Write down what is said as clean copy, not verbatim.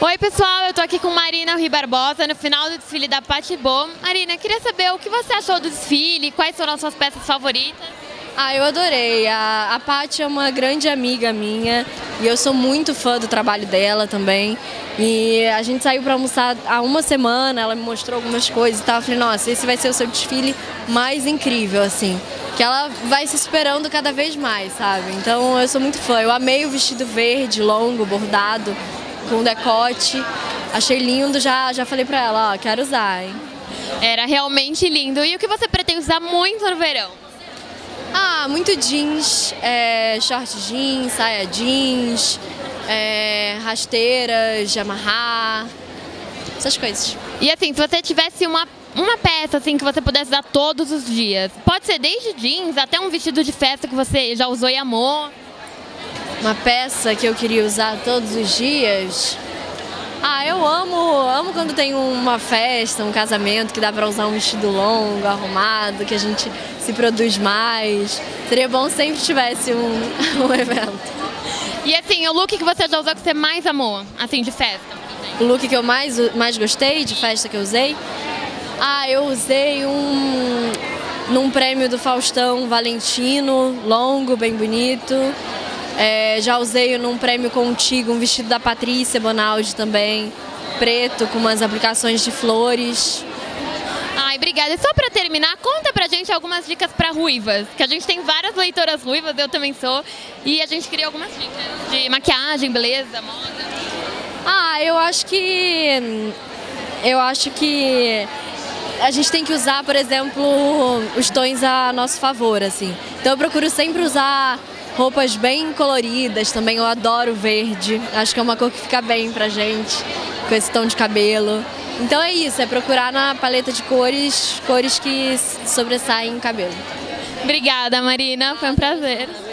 Oi pessoal, eu tô aqui com Marina Rui Barbosa no final do desfile da Patibô. Marina, queria saber o que você achou do desfile, quais foram as suas peças favoritas? Eu adorei. A Paty é uma grande amiga minha e eu sou muito fã do trabalho dela também. E a gente saiu para almoçar há uma semana, ela me mostrou algumas coisas e tal. Eu falei, nossa, esse vai ser o seu desfile mais incrível, assim. Que ela vai se superando cada vez mais, sabe? Então eu sou muito fã. Eu amei o vestido verde, longo, bordado, com decote. Achei lindo, já falei pra ela, ó, quero usar, hein? Era realmente lindo. E o que você pretende usar muito no verão? Muito jeans, short jeans, saia jeans, rasteiras de amarrar, essas coisas. E assim, se você tivesse uma peça assim que você pudesse usar todos os dias, pode ser desde jeans até um vestido de festa que você já usou e amou. Uma peça que eu queria usar todos os dias? Eu amo quando tem uma festa, um casamento, que dá pra usar um vestido longo, arrumado, que a gente se produz mais. Seria bom se sempre tivesse um evento. E assim, o look que você já usou que você mais amou, assim, de festa? O look que eu mais gostei de festa que eu usei? Eu usei num prêmio do Faustão Valentino, longo, bem bonito. Já usei num prêmio Contigo um vestido da Patrícia Bonaldi também, preto, com umas aplicações de flores. Obrigada. E só pra terminar, conta pra gente algumas dicas pra ruivas, que a gente tem várias leitoras ruivas, eu também sou, e a gente queria algumas dicas de maquiagem, beleza, moda. Eu acho que a gente tem que usar, por exemplo, os tons a nosso favor, assim. Então eu procuro sempre usar roupas bem coloridas também, eu adoro verde, acho que é uma cor que fica bem pra gente, com esse tom de cabelo. Então é isso, é procurar na paleta de cores que sobressaem o cabelo. Obrigada, Marina, foi um prazer.